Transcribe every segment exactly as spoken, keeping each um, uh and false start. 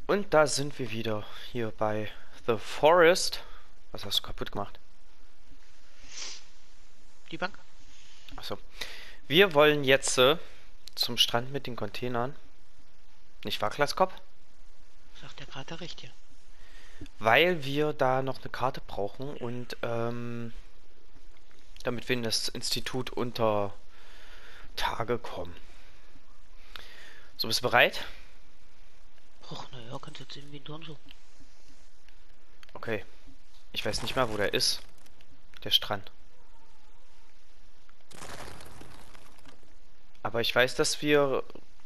Und da sind wir wieder hier bei The Forest. Was hast du kaputt gemacht? Die Bank? Achso. Wir wollen jetzt äh, zum Strand mit den Containern. Nicht wahr, Glaskopf? Sagt der gerade recht hier. Weil wir da noch eine Karte brauchen und ähm, damit wir in das Institut unter Tage kommen. So, bist du bereit? Och, naja, kannst jetzt sehen wie ein Turnschuh. Okay. Ich weiß nicht mal, wo der ist. Der Strand. Aber ich weiß, dass wir...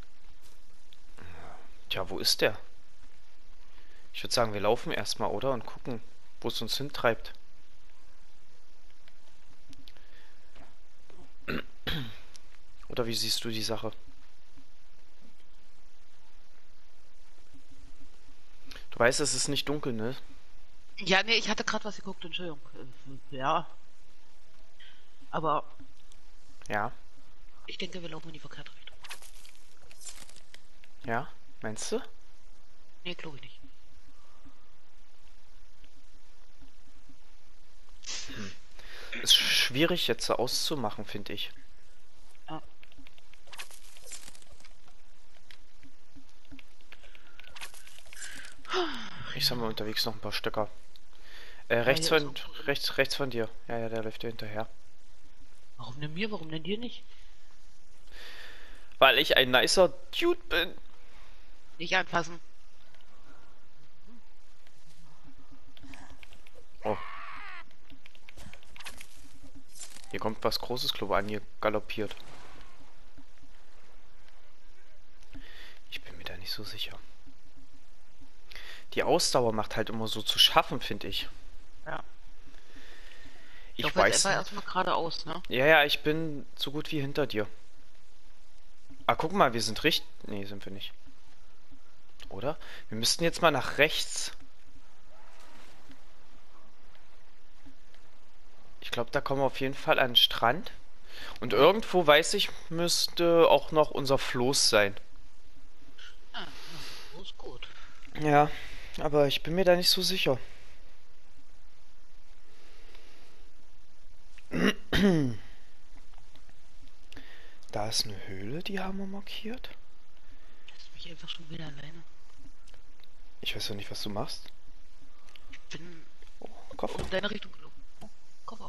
Tja, wo ist der? Ich würde sagen, wir laufen erstmal, oder? Und gucken, wo es uns hintreibt. Oder wie siehst du die Sache? Du weißt, es ist nicht dunkel, ne? Ja, nee, ich hatte gerade was geguckt, Entschuldigung. Äh, Ja, aber Ja. ich denke, wir laufen in die verkehrte Richtung. Ja? Meinst du? Nee, glaube ich nicht. Ist schwierig jetzt so auszumachen, finde ich. Ja. Ich sammle unterwegs noch ein paar Stöcker. Äh, Ja, rechts hier ist von, auch- rechts, rechts von dir. Ja, ja, der läuft dir hinterher. Warum denn mir? Warum denn dir nicht? Weil ich ein nicer Dude bin. Nicht anfassen. Oh. Hier kommt was Großes, glaube ich, an, hier galoppiert. Ich bin mir da nicht so sicher. Die Ausdauer macht halt immer so zu schaffen, finde ich. Ja. Ich Ich laufe jetzt weiß einfach nicht. erstmal geradeaus, ne? Ja, ja, ich bin so gut wie hinter dir. Ah, guck mal, wir sind richtig... Nee, sind wir nicht. Oder? Wir müssten jetzt mal nach rechts. Ich glaube, da kommen wir auf jeden Fall an den Strand. Und irgendwo, weiß ich, müsste auch noch unser Floß sein. Ah, ja, ist gut. Ja, aber ich bin mir da nicht so sicher. Da ist eine Höhle, die haben wir markiert. Lass mich einfach schon wieder alleine. Ich weiß ja nicht, was du machst. Ich bin Oh, Koffer. in deine Richtung gelaufen. Oh, Koffer.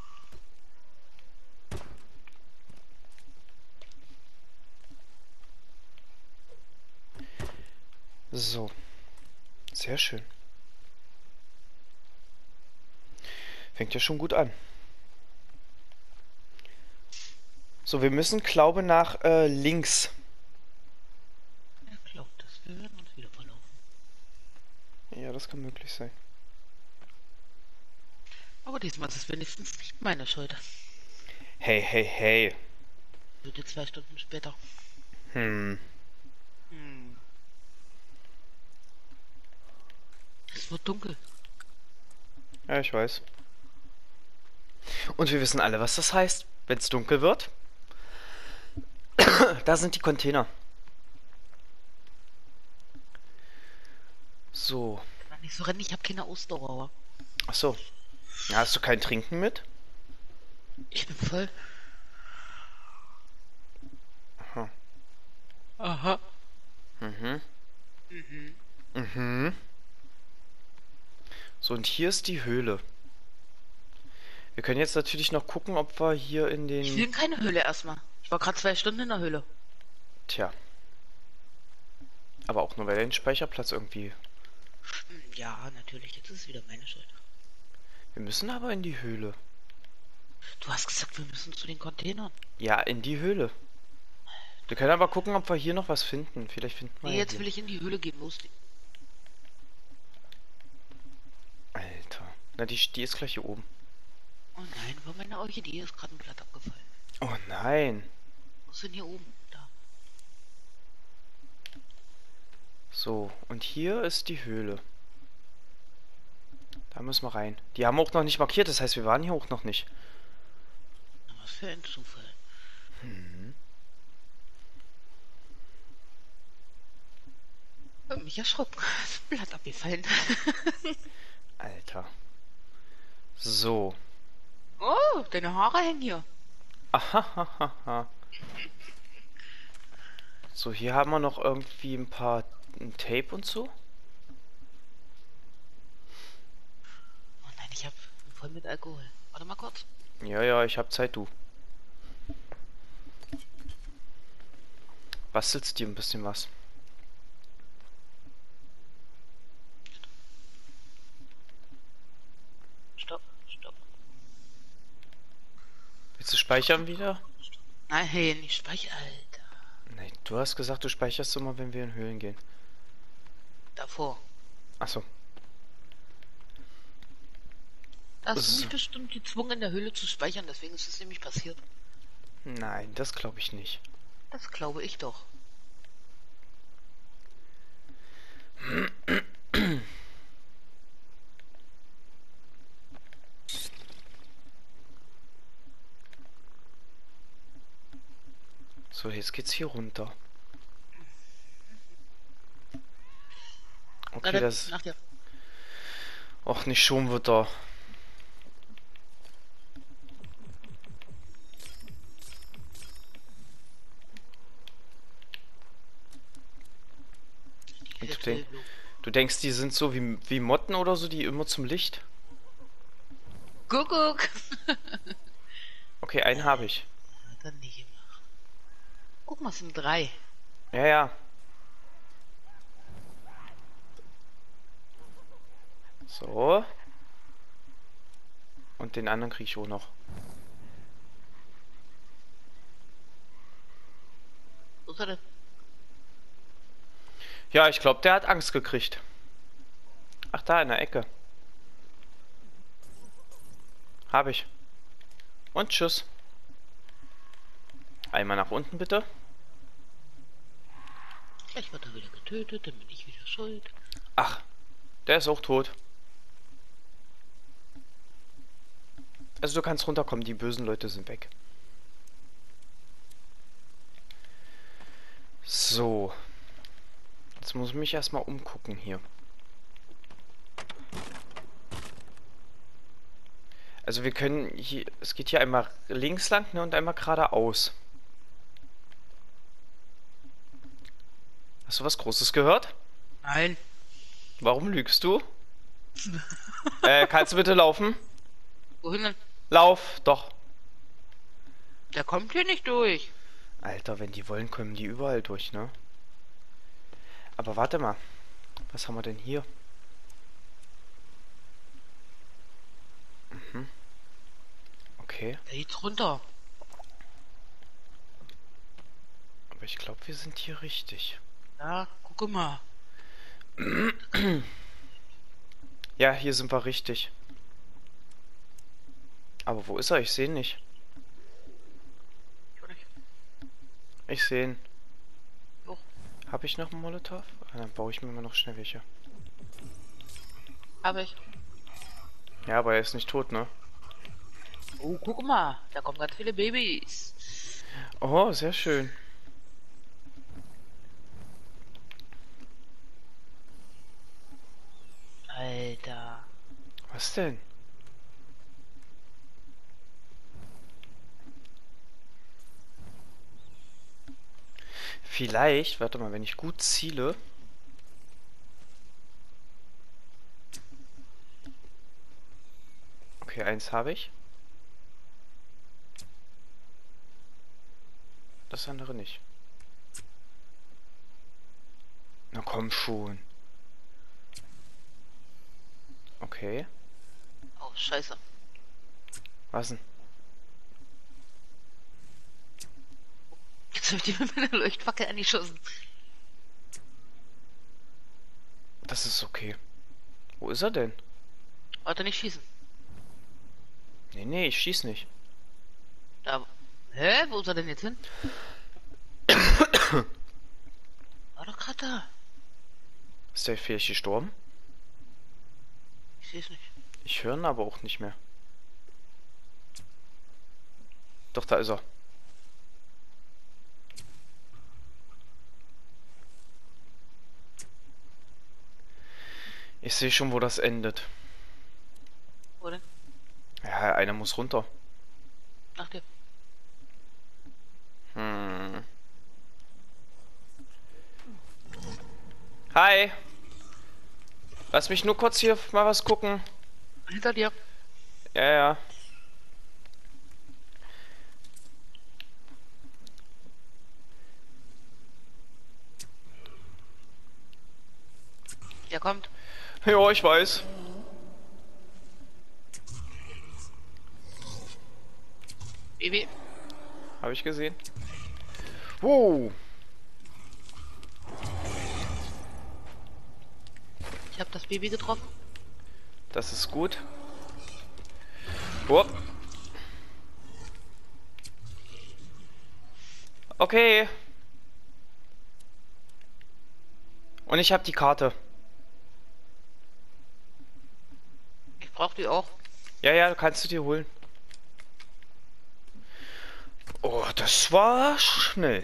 So. Sehr schön. Fängt ja schon gut an. So, wir müssen, glaube nach äh, links. Er glaubt es. Wir werden uns wieder verlaufen. Ja, das kann möglich sein. Aber diesmal ist es wenigstens nicht meine Schuld. Hey, hey, hey. Wird jetzt zwei Stunden später. Hm. Hm. Es wird dunkel. Ja, ich weiß. Und wir wissen alle, was das heißt, wenn es dunkel wird. Da sind die Container. So. Kann man nicht so rennen, ich habe keine Ausdauer. Ach so. Ja, hast du kein Trinken mit? Ich bin voll. Aha. Aha. Mhm. Mhm. Mhm. So, und hier ist die Höhle. Wir können jetzt natürlich noch gucken, ob wir hier in Ich will den... in keine Höhle erstmal. Ich war gerade zwei Stunden in der Höhle. Tja. Aber auch nur, weil dein Speicherplatz irgendwie... Hm, ja, natürlich, jetzt ist es wieder meine Schuld. Wir müssen aber in die Höhle. Du hast gesagt, wir müssen zu den Containern. Ja, in die Höhle. Wir können aber gucken, ob wir hier noch was finden. Vielleicht finden wir Nee, ja jetzt hier. will ich in die Höhle gehen, los. Alter. Na, die, die ist gleich hier oben. Oh nein, von meiner Orchidee ist gerade ein Blatt abgefallen. Oh nein. Wo ist denn hier oben? Da. So, und hier ist die Höhle. Da müssen wir rein. Die haben auch noch nicht markiert, das heißt, wir waren hier auch noch nicht. Was für ein Zufall. Hm. Hab mich erschrocken. Das Blatt abgefallen. Alter. So. Oh, deine Haare hängen hier. Ahahaha. So, hier haben wir noch irgendwie ein paar ein Tape und so. Oh nein, ich hab voll mit Alkohol. Warte mal kurz. Ja, ja, ich hab Zeit, du. Bastelst dir ein bisschen was. Stopp, stopp. Willst du speichern wieder? Nein, hey, nicht speichern, Alter. Nein, du hast gesagt, du speicherst immer, wenn wir in Höhlen gehen. Davor. Achso. Da hast du So. mich bestimmt gezwungen, in der Höhle zu speichern, deswegen ist es nämlich passiert. Nein, das glaube ich nicht. Das glaube ich doch. So, jetzt geht's hier runter. Na Okay, dann, das... nach dir. Och, nicht schon wieder. Und du, denk, du denkst, die sind so wie, wie Motten oder so, die immer zum Licht? Kuckuck. Okay, einen habe ich. Dann nicht immer. Guck mal, es sind drei. Ja, ja. So. Und den anderen kriege ich auch noch. Wo ist er denn? Ja, ich glaube, der hat Angst gekriegt. Ach, da in der Ecke. Habe ich. Und tschüss. Einmal nach unten, bitte. Gleich wird er wieder getötet, dann bin ich wieder schuld. Ach, der ist auch tot. Also du kannst runterkommen, die bösen Leute sind weg. So. Jetzt muss ich mich erstmal umgucken hier. Also wir können hier, es geht hier einmal links lang, ne, und einmal geradeaus. Hast du was Großes gehört? Nein. Warum lügst du? äh, kannst du bitte laufen? Wohin denn? Lauf, doch. Der kommt hier nicht durch. Alter, wenn die wollen, kommen die überall durch, ne? Aber warte mal. Was haben wir denn hier? Mhm. Okay. Der geht runter. Aber ich glaube, wir sind hier richtig. Ja, guck mal. Ja, hier sind wir richtig. Aber wo ist er? Ich sehe ihn nicht. Ich auch nicht. Ich sehe ihn. Jo. Habe ich noch einen Molotow? Ah, dann baue ich mir mal noch schnell welche. Hab ich. Ja, aber er ist nicht tot, ne? Oh, guck mal. Da kommen ganz viele Babys. Oh, sehr schön. Alter. Was denn? Vielleicht, warte mal, wenn ich gut ziele. Okay, eins habe ich. Das andere nicht. Na komm schon. Okay. Oh, scheiße. Was denn? Jetzt hab ich dir mit meiner Leuchtfackel angeschossen. Das ist okay. Wo ist er denn? Warte, nicht schießen. Nee, nee, ich schieß nicht. Da. Hä? Wo ist er denn jetzt hin? War doch gerade da. Ist der vielleicht gestorben? Ich seh's nicht. Ich höre ihn aber auch nicht mehr. Doch, da ist er. Ich sehe schon, wo das endet. Wo denn? Ja, einer muss runter. Ach, der. Hm. Hi. Lass mich nur kurz hier mal was gucken. Hinter dir. Ja, ja. Der kommt. Ja, ich weiß. Baby. Habe ich gesehen. Wow. Ich habe das Baby getroffen. Das ist gut. Oh. Okay. Und ich habe die Karte. Ich brauche die auch. Ja, ja, kannst du dir holen. Oh, das war schnell.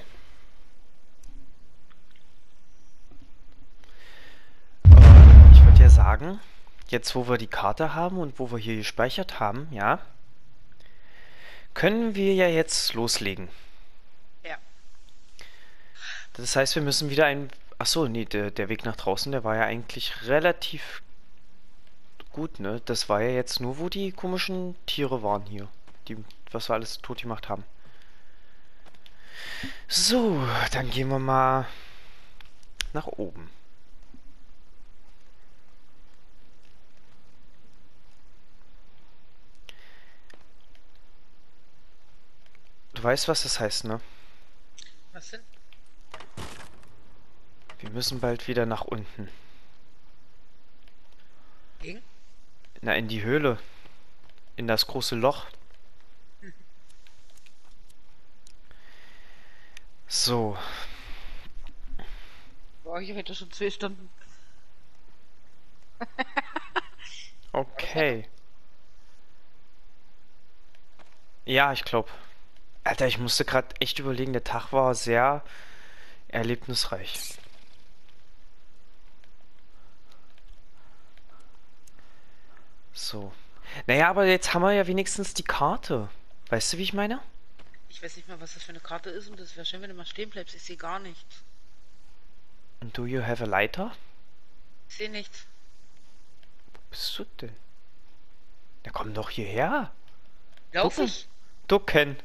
Äh, ich würde ja sagen, jetzt wo wir die Karte haben und wo wir hier gespeichert haben, ja, können wir ja jetzt loslegen. Ja. Das heißt, wir müssen wieder ein... Achso, nee, der, der Weg nach draußen, der war ja eigentlich relativ gut, ne? Das war ja jetzt nur, wo die komischen Tiere waren hier. Die, was wir alles tot gemacht haben. So, dann gehen wir mal nach oben. Du weißt, was das heißt, ne? Was denn? Wir müssen bald wieder nach unten. Ging? Na, in die Höhle. In das große Loch. So. War ich heute schon zwei Stunden. Okay. Ja, ich glaube. Alter, ich musste gerade echt überlegen, der Tag war sehr erlebnisreich. So. Naja, aber jetzt haben wir ja wenigstens die Karte. Weißt du, wie ich meine? Ich weiß nicht mal, was das für eine Karte ist und das wäre schön, wenn du mal stehen bleibst. Ich sehe gar nichts. And do you have a lighter? Ich sehe nichts. Wo bist du denn? Na komm doch hierher. Lauf Ducken. ich? Ducken.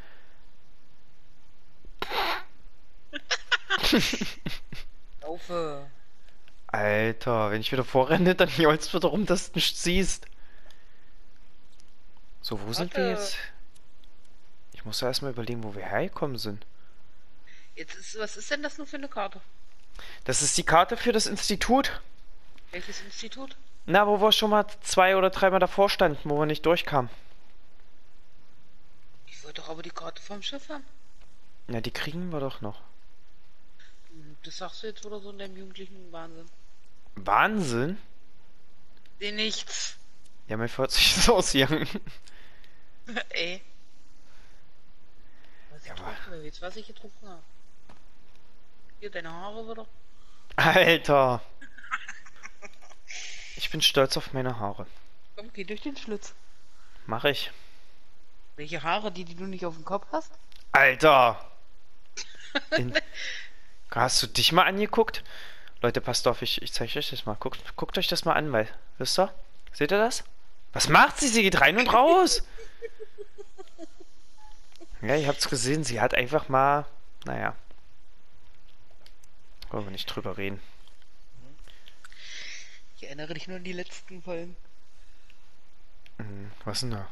Laufe. Alter, wenn ich wieder vorrenne, dann jollst du darum, dass du nichts siehst. So, wo sind wir Warte. jetzt? Ich muss ja erstmal überlegen, wo wir hergekommen sind. Jetzt ist, was ist denn das nur für eine Karte? Das ist die Karte für das Institut. Welches Institut? Na, wo wir schon mal zwei oder dreimal davor standen, wo wir nicht durchkamen. Ich wollte doch aber die Karte vom Schiff haben. Na, die kriegen wir doch noch. Hm, Das sagst du jetzt oder so in deinem jugendlichen Wahnsinn. Wahnsinn. Seh nichts. Ja, mir hört sich das aus hier. Ey. Was ich Ja, aber- getrunken habe, jetzt was ich getrunken habe. Hier, deine Haare wieder. Alter. Ich bin stolz auf meine Haare. Komm, geh durch den Schlitz. Mach ich. Welche Haare? Die, die du nicht auf dem Kopf hast? Alter. In... Hast du dich mal angeguckt? Leute, passt auf, ich, ich zeige euch das mal. Guckt, guckt euch das mal an, weil, wisst ihr? Seht ihr das? Was macht sie? Sie geht rein und raus. Ja, ihr habt's gesehen, sie hat einfach mal, naja. Wollen wir nicht drüber reden. Ich erinnere dich nur an die letzten Folgen. Hm, was denn da?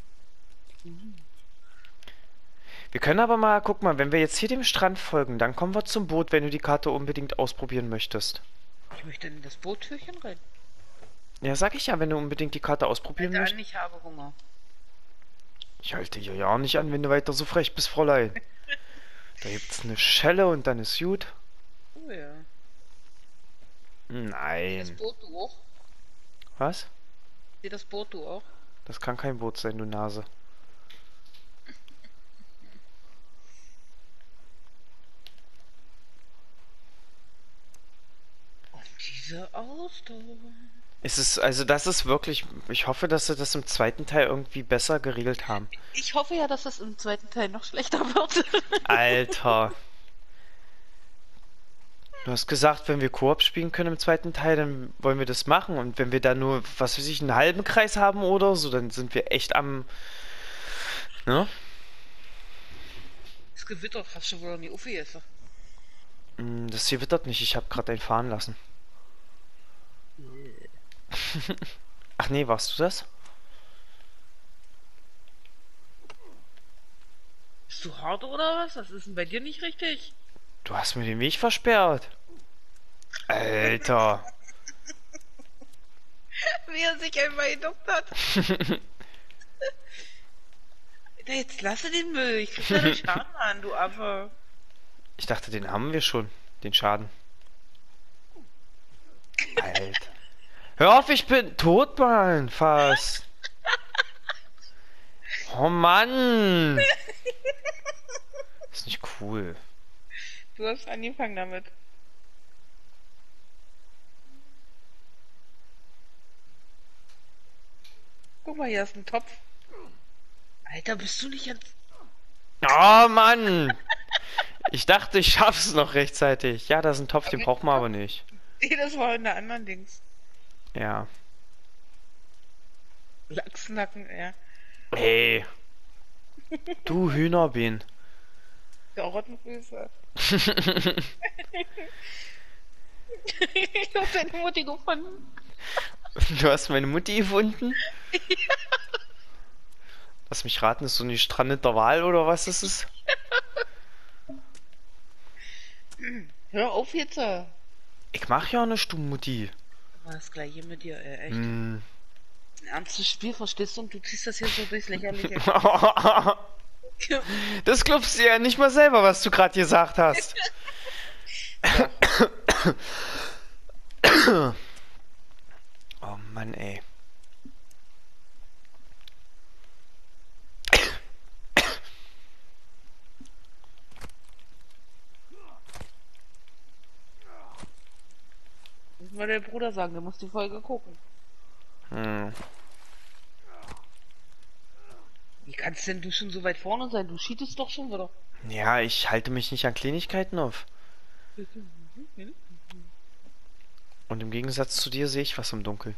Wir können aber mal, guck mal, wenn wir jetzt hier dem Strand folgen, dann kommen wir zum Boot, wenn du die Karte unbedingt ausprobieren möchtest. Ich möchte in das Boottürchen rein. Ja, sag ich ja, wenn du unbedingt die Karte ausprobieren Alter, möchtest. ich habe Hunger. Ich halte hier ja nicht an, wenn du weiter so frech bist, Fräulein. Da gibt's eine Schelle und dann ist gut. Oh ja. Das Nein. Boot du auch? Was? Sieh das Boot du auch? Das kann kein Boot sein, du Nase. Und Diese Ausdauer. Es ist, also das ist wirklich, ich hoffe, dass sie das im zweiten Teil irgendwie besser geregelt haben. Ich hoffe ja, dass es im zweiten Teil noch schlechter wird. Alter. Du hast gesagt, wenn wir Koop spielen können im zweiten Teil, dann wollen wir das machen. Und wenn wir da nur, was weiß ich, einen halben Kreis haben oder so, dann sind wir echt am... Ne? Das Gewitter hast du wohl nie aufgegessen. Mm, Das hier wittert nicht, ich habe gerade einen fahren lassen. Ach nee, warst du das? Bist du hart oder was? Was ist denn bei dir nicht richtig? Du hast mir den Weg versperrt. Alter. Wie er sich einmal geduckt hat. Alter, jetzt lasse den Müll. Ich krieg da den Schaden an, du Affe. Ich dachte, den haben wir schon, den Schaden. Alter. Hör auf, ich bin tot, Mann, fast. Oh Mann. Ist nicht cool. Du hast angefangen damit. Guck mal, hier ist ein Topf. Alter, bist du nicht jetzt... Oh Mann. Ich dachte, ich schaff's noch rechtzeitig. Ja, da ist ein Topf, den braucht man aber nicht. Nee, das war in der anderen Dings. Ja. Lachsnacken, ja. Hey. Du Hühnerbein. Karottenfüße. Ich hab deine Mutti gefunden. Du hast meine Mutti gefunden? Lass mich raten, ist so eine gestrandete Wal oder was ist es? Hör auf jetzt. War Ich mach ja nicht, du Mutti. das gleiche mit dir, ey, echt. Hm. Ein ernstes Spiel, verstehst du? Und du ziehst das hier so durchs Lächerliche. Das glaubst du ja nicht mal selber, was du gerade gesagt hast. Oh Mann, ey. Muss mal der Bruder sagen, der muss die Folge gucken. Hm. Wie kannst denn du schon so weit vorne sein? Du cheatest doch schon wieder. Ja, ich halte mich nicht an Kleinigkeiten auf. Und im Gegensatz zu dir sehe ich was im Dunkeln.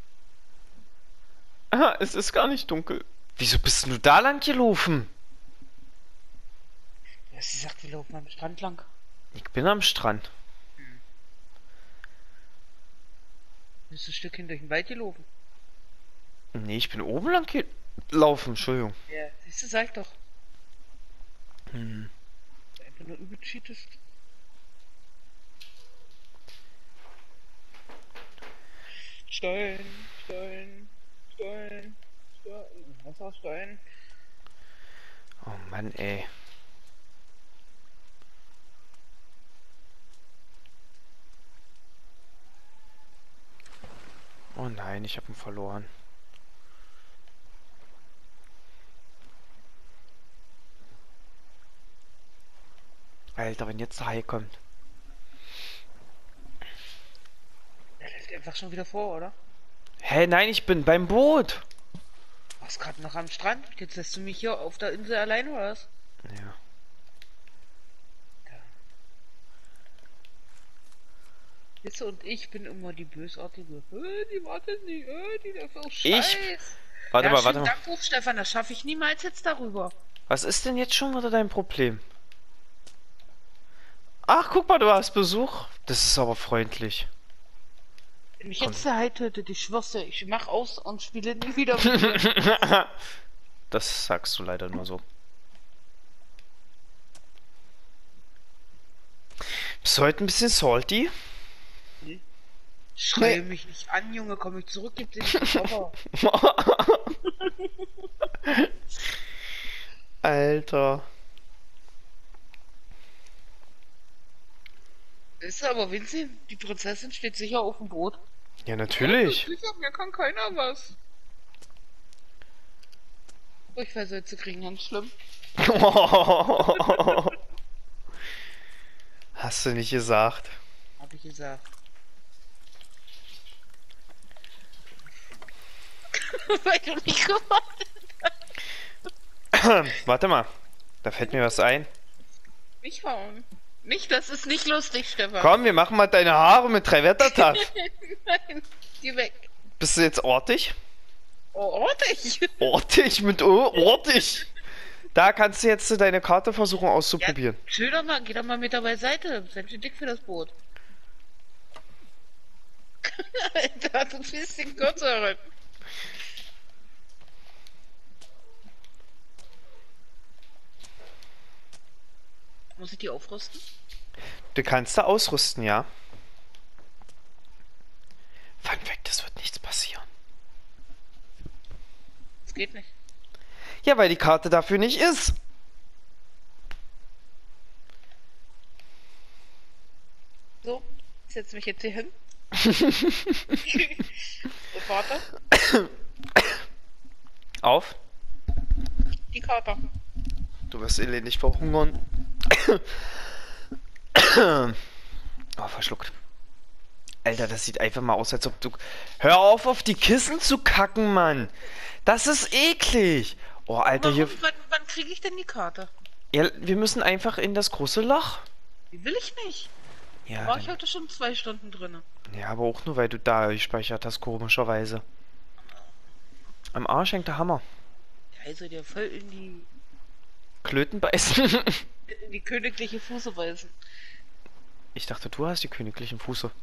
Ah, es ist gar nicht dunkel. Wieso bist du da lang gelaufen? Ja, sie sagt, wir laufen am Strand lang. Ich bin am Strand. Bist du ein Stückchen durch den Wald gelaufen? Nee, ich bin oben lang gelaufen, Entschuldigung. Ja, siehst du, sag doch. Hm. Einfach nur übel cheatest. Stollen, Stollen, Stollen, Stollen, Wasserstollen. Oh Mann, ey. Oh nein, ich habe ihn verloren. Alter, wenn jetzt der Hai kommt. Der läuft einfach schon wieder vor, oder? Hä, nein, ich bin beim Boot. Du warst gerade noch am Strand. Jetzt lässt du mich hier auf der Insel allein, oder was? Ja. Wisse und ich bin immer die Bösartige. Äh, die wartet nicht, äh, die darf auch Ich? Scheiß. Warte Ja, mal, schönen warte mal. Dank, Ruf, Stefan, das schaffe ich niemals jetzt darüber. Was ist denn jetzt schon wieder dein Problem? Ach, guck mal, du hast Besuch. Das ist aber freundlich. Wenn mich Komm. jetzt der Hai tötet, ich schwör's dir, ich mach aus und spiele nie wieder mit dir. Das sagst du leider nur so. Bist du heute ein bisschen salty? Schreie mich nicht an, Junge, komm ich zurück, gib den Koffer. Alter. Ist aber Vinzi, die Prinzessin steht sicher auf dem Boot. Ja, natürlich. Sicher, mir kann keiner was. Durchfallsätze kriegen ganz schlimm. Hast du nicht gesagt. Hab ich gesagt. Weil du nicht gewartet Warte mal, da fällt mir was ein. hast. Nicht hauen. Nicht, das ist nicht lustig, Stefan. Komm, wir machen mal deine Haare mit drei Wettertaff. Nein, geh weg. Bist du jetzt ortig? Oh, ordentlich. Ortig mit O, ortig. Da kannst du jetzt deine Karte versuchen Ja, auszuprobieren. chill doch mal, geh doch mal mit der beiseite. Seid ihr dick für das Boot? Alter, du bist den kürzeren. Muss ich die aufrüsten? Du kannst da ausrüsten, ja. Fun Fact, es wird nichts passieren. Das geht nicht. Ja, weil die Karte dafür nicht ist. So, ich setze mich jetzt hier hin. Und warte. Auf. Die Karte. Du wirst elendig verhungern. Oh, verschluckt. Alter, das sieht einfach mal aus, als ob du... Hör auf, auf die Kissen zu kacken, Mann. Das ist eklig. Oh, Alter, Warum, hier... wann wann kriege ich denn die Karte? Ja, wir müssen einfach in das große Loch. Die will ich nicht. Ja, War ich dann, heute schon zwei Stunden drin. ja, aber auch nur, weil du da gespeichert hast, komischerweise. Am Arsch hängt der Hammer. Ja, also dir voll in die, Klöten beißen. in die königliche Fuße beißen. Ich dachte, du hast die königlichen Fuße.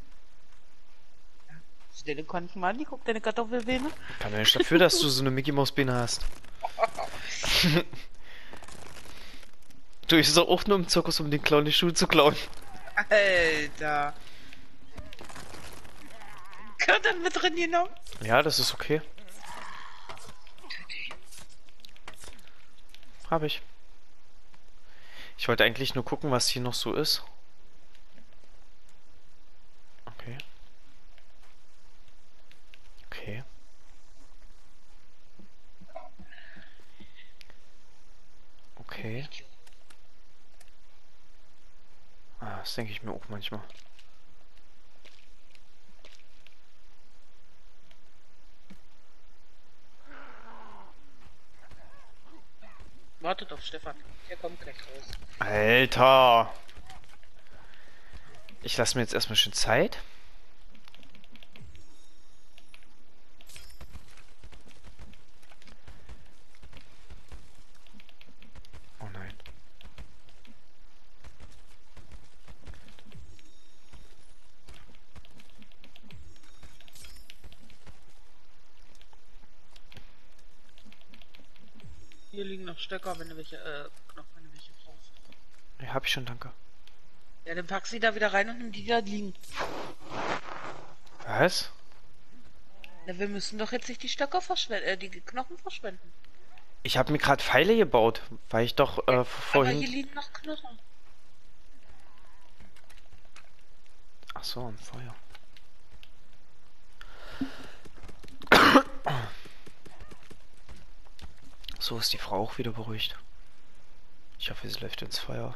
Stelle konnten mal an, die guck deine Kartoffelbeine. Kann ja nicht dafür, dass du so eine Mickey Maus Beine hast. Du, ich ist auch nur im Zirkus, um den Clown die Schuhe zu klauen. Alter. Karte mit drin genommen? Ja, das ist okay. Hab ich. Ich wollte eigentlich nur gucken, was hier noch so ist. Okay. Okay. Okay. Ah, das denke ich mir auch manchmal. Wartet auf Stefan. Der kommt gleich raus. Alter! Ich lasse mir jetzt erstmal schön Zeit. Oh nein. Hier liegen noch Stöcker, wenn du welche, äh, Knochen, wenn du welche brauchst. Ja, hab ich schon, danke. Ja, dann pack sie da wieder rein und nimm die, die da liegen. Was? Na, wir müssen doch jetzt nicht die Stöcker verschwenden, äh, die Knochen verschwenden. Ich habe mir gerade Pfeile gebaut, weil ich doch äh, Aber vorhin... hier liegen noch Knochen. Ach so, ein Feuer. So ist die Frau auch wieder beruhigt. Ich hoffe, sie läuft ins Feuer.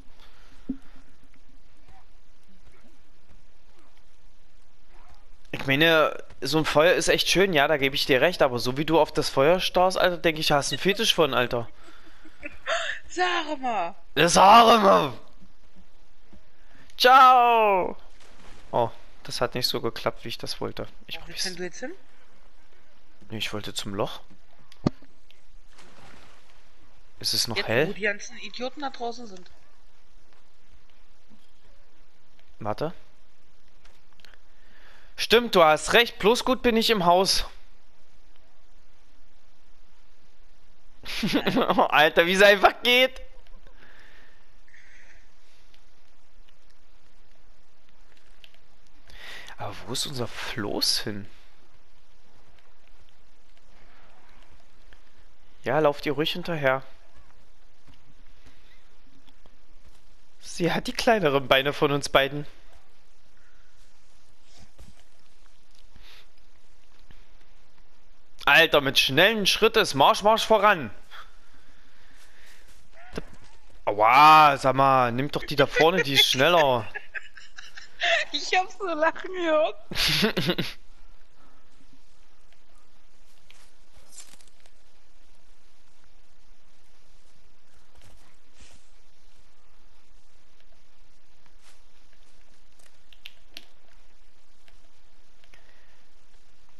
Ich meine, so ein Feuer ist echt schön, ja, da gebe ich dir recht, aber so wie du auf das Feuer starrst, Alter, denke ich, hast einen Fetisch von, Alter. Sag mal. Das Haare, Ciao! Oh, das hat nicht so geklappt, wie ich das wollte. Ich, Wo willst denn du jetzt hin? nee, ich wollte zum Loch. Ist es noch Jetzt, wo hell? die ganzen Idioten da draußen sind. Warte. Stimmt, du hast recht. Bloß gut bin ich im Haus. Oh, Alter, wie es einfach geht. Aber wo ist unser Floß hin? Ja, lauft ihr ruhig hinterher. Sie hat die kleineren Beine von uns beiden. Alter, mit schnellen Schrittes. Marsch, Marsch voran. Aua, sag mal, nimm doch die da vorne, die ist schneller. Ich hab so lachen gehört.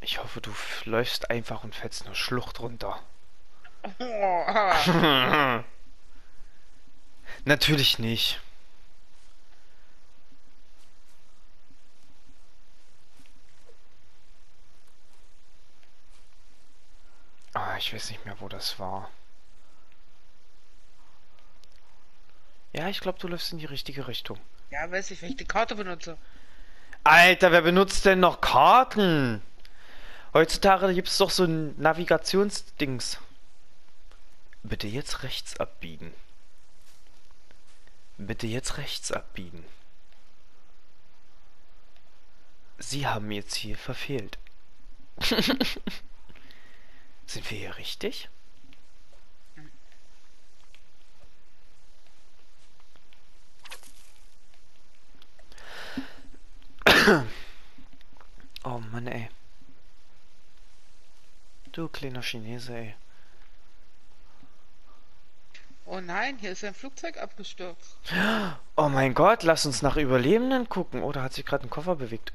Ich hoffe, du f- läufst einfach und fällst eine Schlucht runter. Natürlich nicht. Ah, ich weiß nicht mehr, wo das war. Ja, ich glaube, du läufst in die richtige Richtung. Ja, weiß ich, wenn ich die Karte benutze. Alter, wer benutzt denn noch Karten? Heutzutage gibt es doch so ein Navigationsdings. Bitte jetzt rechts abbiegen. Bitte jetzt rechts abbiegen. Sie haben Ihr Ziel verfehlt. Sind wir hier richtig? Oh Mann, ey. Du kleiner Chinese, ey. Oh nein, hier ist ein Flugzeug abgestürzt. Oh mein Gott, lass uns nach Überlebenden gucken. Oh, da hat sich gerade ein Koffer bewegt.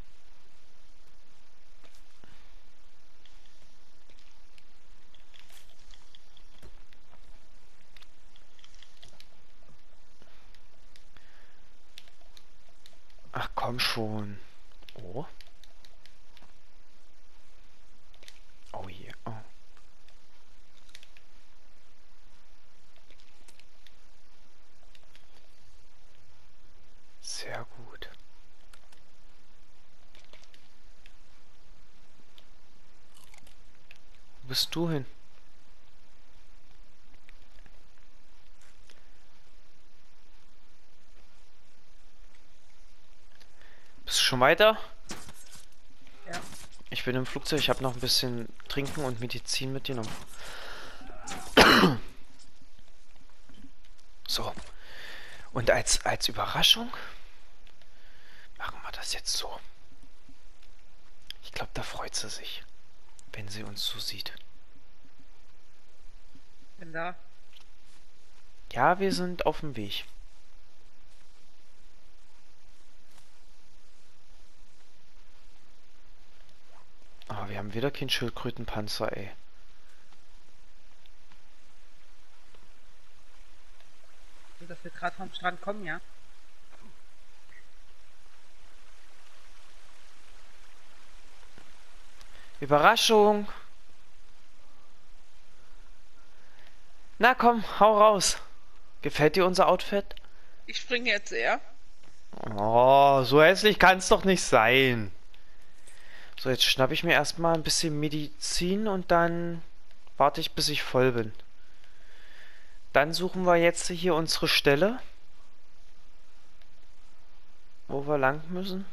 Ach komm schon. Oh. Oh hier. Oh. Sehr gut. Wo bist du hin? Bist du schon weiter? Ja. Ich bin im Flugzeug, ich habe noch ein bisschen Trinken und Medizin mitgenommen. So. Und als, als Überraschung machen wir das jetzt so. Ich glaube, da freut sie sich, wenn sie uns so sieht. Bin da. Ja, wir sind auf dem Weg. Aber wir haben wieder keinen Schildkrötenpanzer, ey. So, dass wir gerade vom Strand kommen, ja? Überraschung! Na komm, hau raus. Gefällt dir unser Outfit? Ich springe jetzt eher. Oh, so hässlich kann es doch nicht sein. So, jetzt schnappe ich mir erstmal ein bisschen Medizin und dann warte ich, bis ich voll bin. Dann suchen wir jetzt hier unsere Stelle, wo wir lang müssen.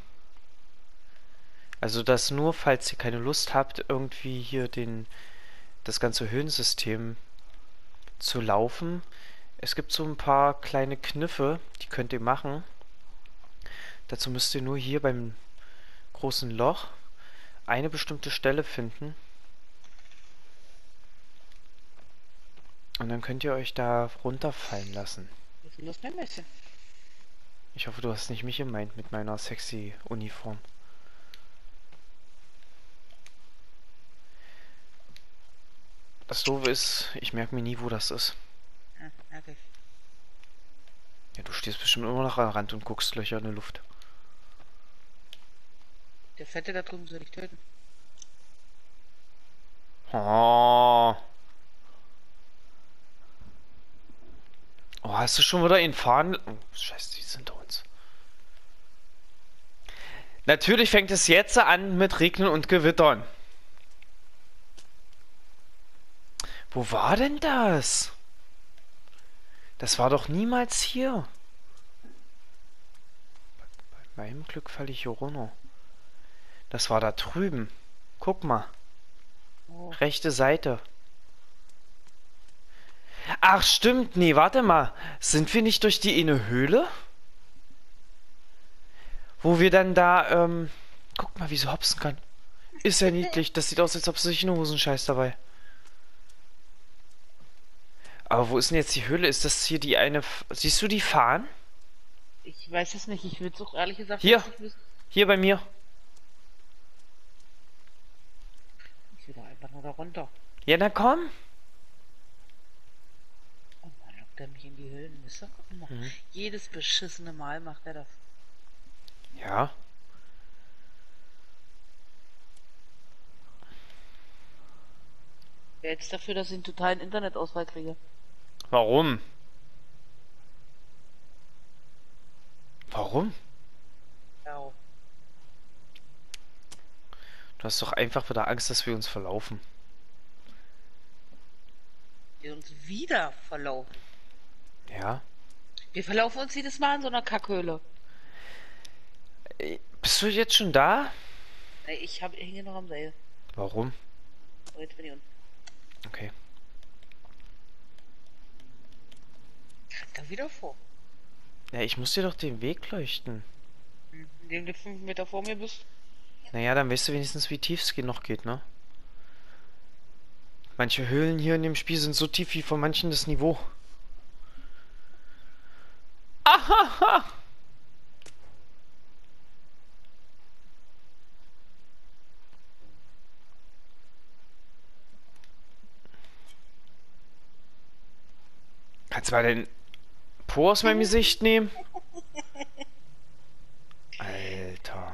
Also das nur, falls ihr keine Lust habt, irgendwie hier den das ganze Höhensystem zu laufen. Es gibt so ein paar kleine Kniffe, die könnt ihr machen. Dazu müsst ihr nur hier beim großen Loch eine bestimmte Stelle finden. Und dann könnt ihr euch da runterfallen lassen. Wir sind das Männchen. Ich hoffe, du hast nicht mich gemeint mit meiner sexy Uniform. Das Doofe ist, ich merke mir nie, wo das ist. Ja, merke ich. Ja, du stehst bestimmt immer noch am Rand und guckst Löcher in die Luft. Der Fette da drüben soll ich töten. Oh. Oh, hast du schon wieder ihn fahren? Oh, scheiße, die sind hinter uns. Natürlich fängt es jetzt an mit Regnen und Gewittern. Wo war denn das? Das war doch niemals hier. Bei meinem Glück falle ich hier runter. Das war da drüben. Guck mal. Oh. Rechte Seite. Ach, stimmt. Nee, warte mal. Sind wir nicht durch die eine Höhle? Wo wir dann da, ähm... Guck mal, wie sie hopsen kann. Ist ja niedlich. Das sieht aus, als ob sie sich eine Hosenscheiß dabei. Aber wo ist denn jetzt die Höhle? Ist das hier die eine... F Siehst du die Fahnen? Ich weiß es nicht. Ich würde es auch ehrlich gesagt Hier. nicht wissen. Hier bei mir. nur da runter. Ja, na komm. Oh Mann, lockt er mich in die Höhlen. Ist doch immer. Mhm. Jedes beschissene Mal macht er das. Ja. Wer jetzt dafür, dass ich einen totalen Internetausfall kriege? Warum? Warum? Ja. Du hast doch einfach wieder Angst, dass wir uns verlaufen. Wir uns wieder verlaufen. Ja. Wir verlaufen uns jedes Mal in so einer Kackhöhle. Äh, Bist du jetzt schon da? Ey, ich hab, hänge noch am Seil. Warum? Oh, jetzt bin ich unten. Okay. Rennt da wieder vor. Ja, ich muss dir doch den Weg leuchten. Hm. Indem du fünf Meter vor mir bist. Naja, dann weißt du wenigstens, wie tief es noch geht, ne? Manche Höhlen hier in dem Spiel sind so tief wie von manchen das Niveau. Ahaha! Kannst du mal den Po aus meinem Gesicht nehmen? Alter.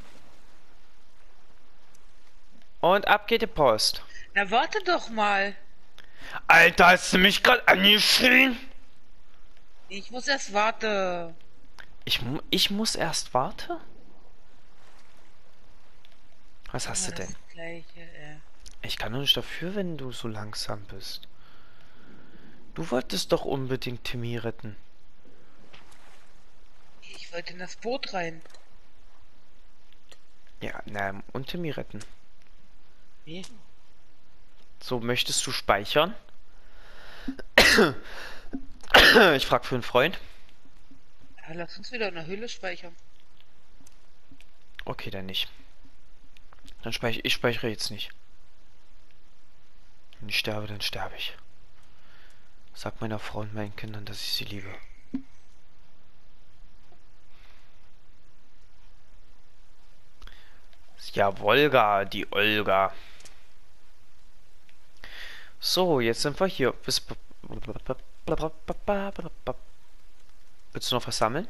Und ab geht die Post. Na, warte doch mal. Alter, hast du mich gerade angeschrien? Ich muss erst warten. Ich, mu ich muss erst warten? Was hast Immer du das denn? Gleiche, äh. Ich kann doch nicht dafür, wenn du so langsam bist. Du wolltest doch unbedingt Timmy retten. Ich wollte in das Boot rein. Ja, na, und Timmy retten. Wie? So, möchtest du speichern? Ich frag für einen Freund. Ja, lass uns wieder in der Höhle speichern. Okay, dann nicht. Dann speichere ich speichere jetzt nicht. Wenn ich sterbe, dann sterbe ich. Sag meiner Frau und meinen Kindern, dass ich sie liebe. Ja, Wolga, die Olga. So, jetzt sind wir hier. Bis- Willst du noch was sammeln?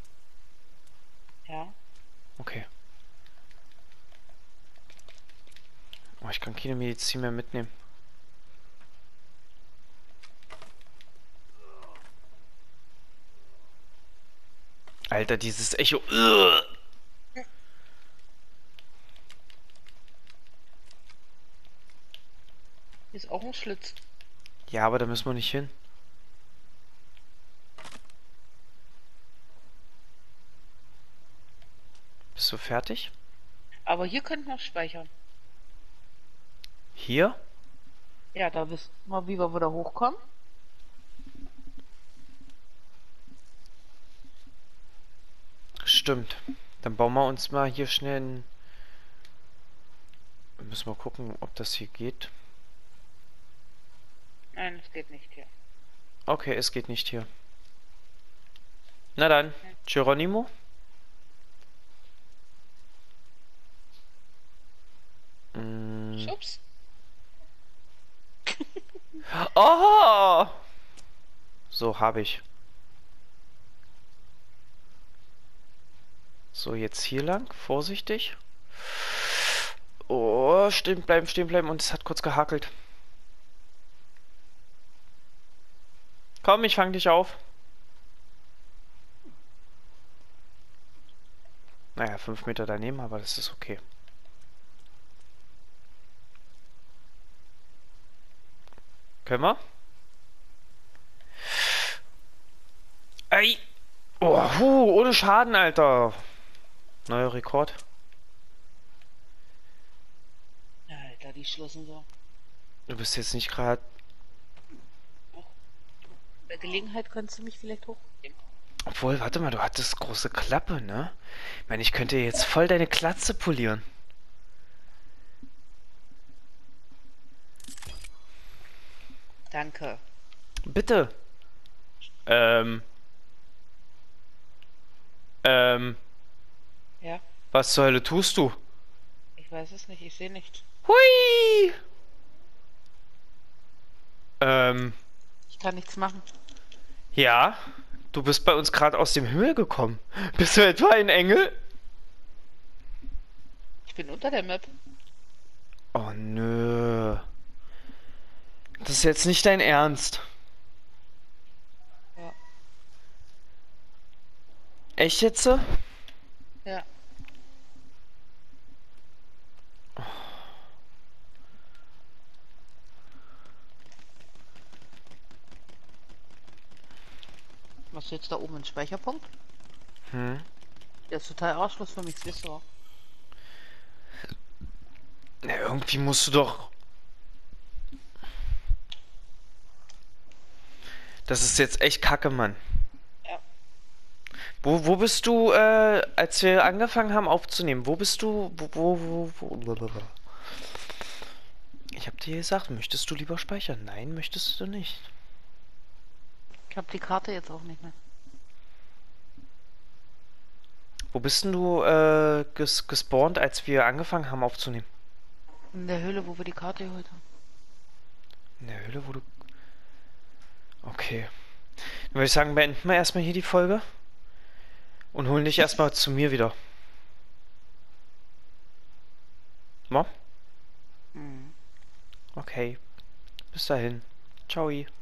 Ja. Okay. Oh, ich kann keine Medizin mehr mitnehmen. Alter, dieses Echo. Ugh. Hier ist auch ein Schlitz. Ja, aber da müssen wir nicht hin. Bist du fertig? Aber hier könnten wir speichern. Hier? Ja, da wissen wir mal, wie wir wieder hochkommen. Stimmt. Dann bauen wir uns mal hier schnell ein... Müssen wir gucken, ob das hier geht. Nein, es geht nicht hier. Okay, es geht nicht hier. Na dann, Geronimo? Mm. Schubs. Oh! So, habe ich. So, jetzt hier lang. Vorsichtig. Oh, stehen bleiben, stehen bleiben. Und es hat kurz gehackelt. Komm, ich fang dich auf. Naja, fünf Meter daneben, aber das ist okay. Können wir? Ey! Oh, hu, ohne Schaden, Alter. Neuer Rekord. Alter, die schlossen so. Du bist jetzt nicht gerade... Bei Gelegenheit könntest du mich vielleicht hochnehmen. Obwohl, warte mal, du hattest große Klappe, ne? Ich meine, ich könnte jetzt voll deine Glatze polieren. Danke. Bitte. Ähm. Ähm. Ja, Was zur Hölle tust du? ich weiß es nicht, ich sehe nichts. Hui! Ähm, Ich kann nichts machen. ja, du bist bei uns gerade aus dem Himmel gekommen. Bist du etwa ein Engel? Ich bin unter der Map. Oh nö. Das ist jetzt nicht dein Ernst. Ja. Echt jetzt? So? Ja. Was ist jetzt da oben ein Speicherpunkt? Hm. Der ist total Ausschluss für mich, das wisst ihr auch. Ja, irgendwie musst du doch. Das ist jetzt echt kacke, Mann. Ja. Wo, wo bist du, äh, als wir angefangen haben aufzunehmen? Wo bist du? Wo, wo, wo, wo? Ich hab dir gesagt, möchtest du lieber speichern? Nein, möchtest du nicht. Ich habe die Karte jetzt auch nicht mehr. Wo bist denn du, äh, ges gespawnt, als wir angefangen haben aufzunehmen? In der Höhle, wo wir die Karte geholt haben. In der Höhle, wo du. Okay. Dann würde ich sagen, beenden wir erstmal hier die Folge. Und holen dich erstmal zu mir wieder. Mo? Mhm. Okay. Bis dahin. Ciao.